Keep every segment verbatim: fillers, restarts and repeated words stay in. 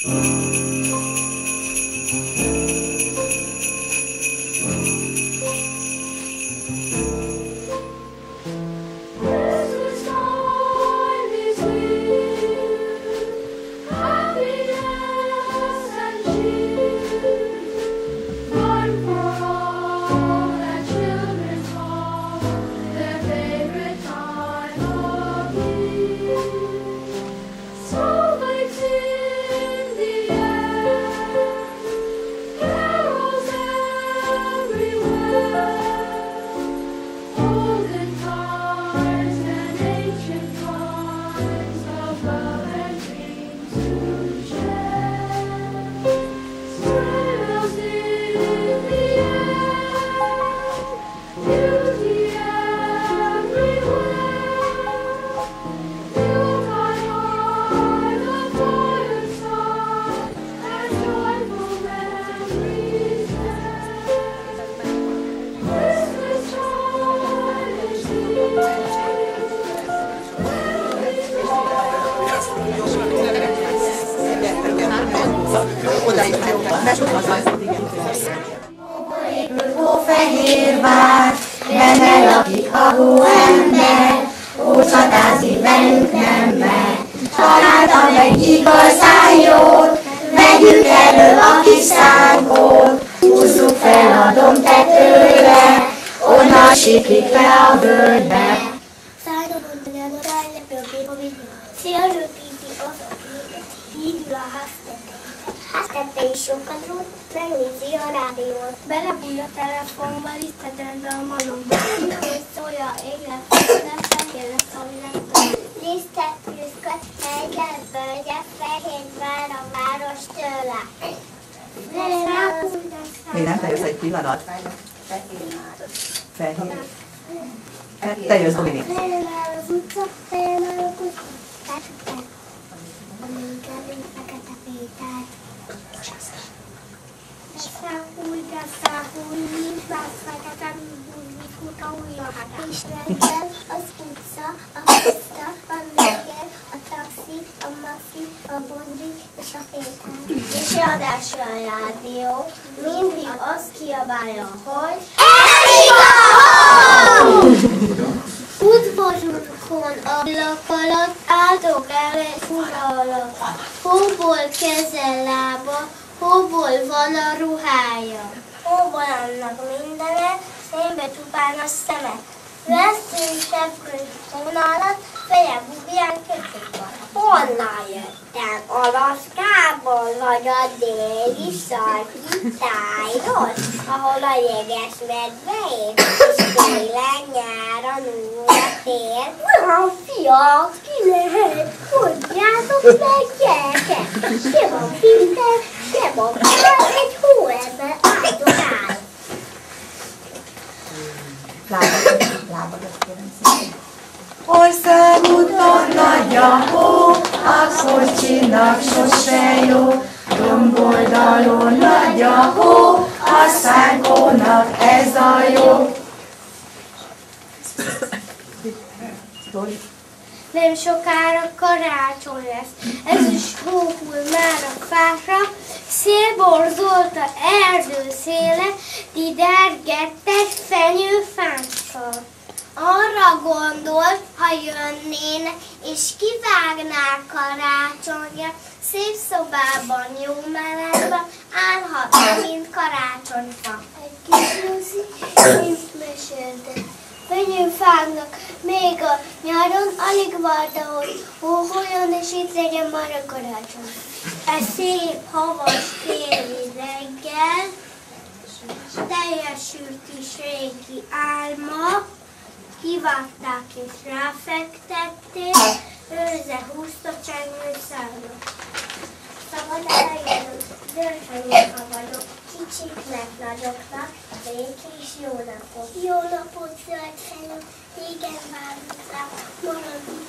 Hófehérvár, benne lakik a hóember, ó csatázni velünk nem mer. Találtam egy igazán jót, megyünk elő a kis szánkót, húzzuk fel a dombtetőre, onnan siklik le a völgybe. Hívja a háztetőt. Háztető is sokat rúd, megnézi a rádiót. Belebúj a telefonba, lisztet rendbe a malomba. Hogy szólja a églet, de fehér lesz a világban. Lisztet küzdköt, hegyet, bölgyet, Fehérvár a város tőle. Még nem, te jössz egy pillanat. Fehér. Te jössz, Dominik. Fehérvár az utca, Fehérvár a kutya. Fekete Péter. Száhúj, de száhúj, nincs más fekete, mint kuta újra. És reggel az utca, a puszta, a neger, a taxi, a maxi, a bondi és a Péter. És ráadásul a rádió mindig azt kiabálja, hogy udvarunkon ablak alatt áldog el egy fura alatt. Hóból keze lába, hóból van a ruhája. Hóból annak mindene, szénbe csupán a szeme. Vesztünk seprő vonalat, feje bubján kötük van. Honnan jöttem? Alaszkából vagy a déli sarki tájról, ahol a jeges medve épp, és télen nyáron újra tér. Na, fiak, ki lehet? Mondjátok meg, gyerekek! Se van Pinter, se van Pál, egy hóember áldogál. Lábadat kérem szépen. Országúton nagy a hó, a kocsinak sose jó. Domboldalon nagy a hó, a szánkónak ez a jó. Nem sokára karácsony lesz, ez is hóhul már a fákra, szél borzolt a erdő széle, didergettek fenyőfánkkal. Arra gondolt, ha jönnének és kivágnák karácsonyra, szép szobában, jó melegben állhatna, mint karácsonyfa. Egy kis Lucy mint mesélte. Fenyőfáknak még a nyáron alig várta, hogy hóholjon, és itt legyen már a karácsony. Egy szép havas téli reggel teljesült is régi álma, kivágták és ráfektették, őze húzta csengő szárnak. Szabad eljönünk, dörfenyőfa vagyok, kicsiknek, nagyoknak, békés jó napot. Jó napot, zöld felül, régen várunk rá, maradunk,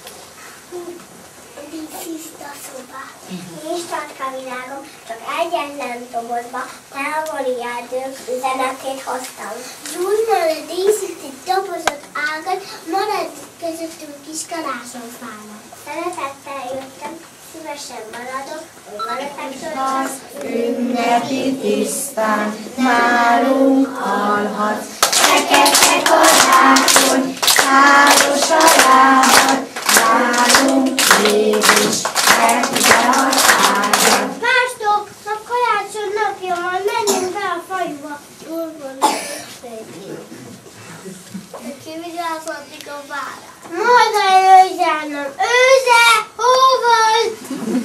tiszta szoba. Nincs tartka világom, csak egyetlen dobozba, távoli erdők üzenetét hoztam. Zsúrnál díszített dobozott ágat, marad közöttünk kis karácsonyfának. Szeretettel jöttem, szívesen maradok, hogy valatáktól az ünnepi tisztán nálunk hallhatsz. Fekete karácsony, házos a lábad, nálunk mégis fekete a tárgyad. Mástok, a karácsony napja van, menjünk be a faluba. Túl van a szép. Ki vigyázhatik a várát? Majd a őzsálnom. Őze, hó vagy?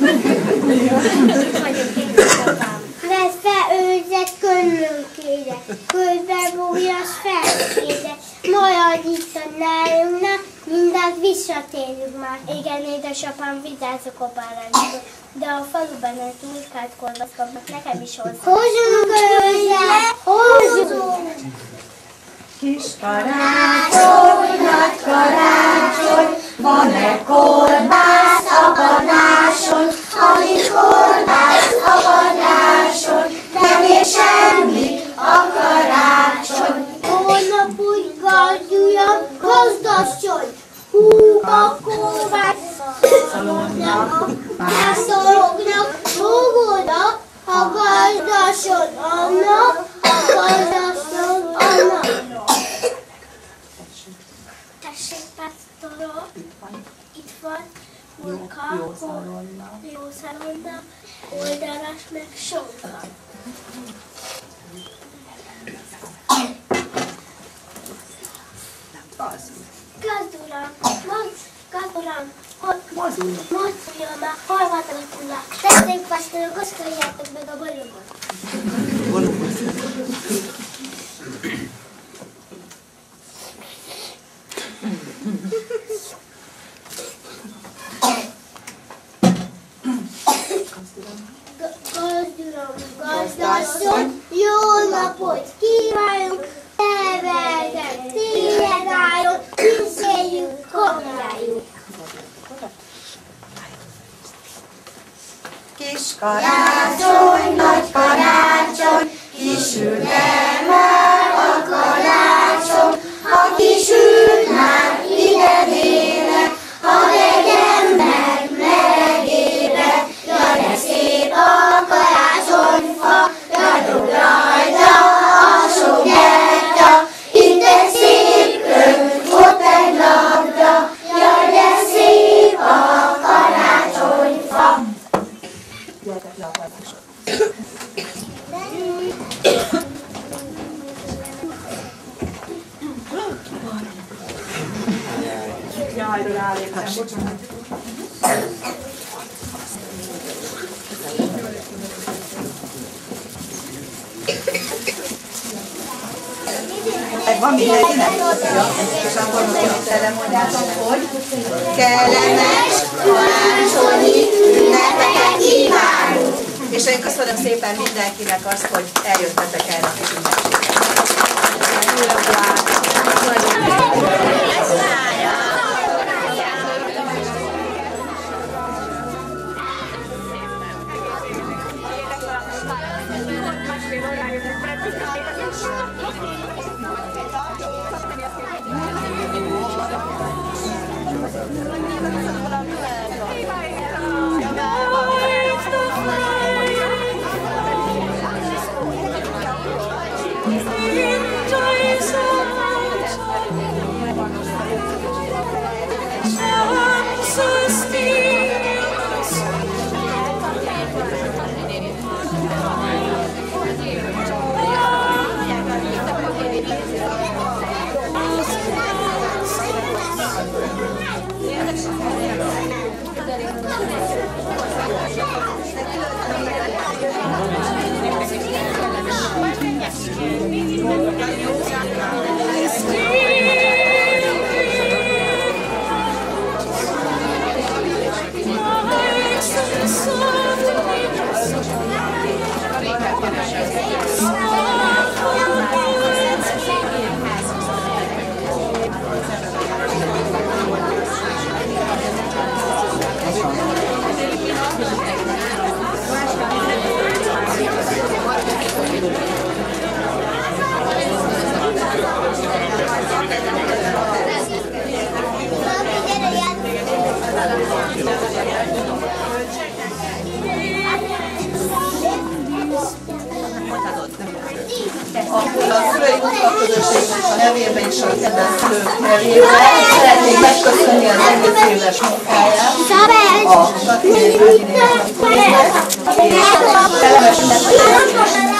Vesz fel őzet, könnőkéde, közben bújjas felkéde. Majd itt a nálunknak, mindent visszatérjük már. Igen, édesapám, vigyázzok a bárányokra, de a faluban egy turkát korvaszkodnak, nekem is hozzá. Hozzunk őze, hozzunk! Kis karácsony, nagy karácsony, van-e kolbász a kadáson? Alig kolbász a kadáson, nem ér semmi a karácsony. Holnap úgy gazduljon, gazdasson, hú a kolbász szalonnak, pásztoroknak, rúgódnak, ha gazdasson annak, ha gazdasson annak. Tessék, pásztorok, itt van, burka, jó szalonna, oldalas meg sonka. Gazduram, gazduram, mozduljon már, hol van a kulla? Tessék, pásztorok, oszkoljátok meg a bolyogot. Gazduram, gazdasszony, jó napot kívánunk, neveljen, tényleg álljon, pincéljük, kapjáljuk. Kis karácsony, nagy karácsony, kisül már a karácsony, ha kisül már idegének, ha legyen meg melegébe, jaj, de szép a karácsonyfa, ragyog rajta a sok gyertya, itt egy szép kör, ott egy labda, jaj, de szép a karácsonyfa. Jaj, ráléptem, bocsánat. Van mindenkinek? És akkor most telemondjátok, hogy kellemes karácsonyi ünnepeket kívánunk! És én köszönöm szépen mindenkinek azt, hogy eljöttetek erre a kis a közösségnek a nevében és a kedves szülők nevében szeretnék megköszönni az egész éves munkáját a Katinai Völgyinél, és kellemes ünnepeket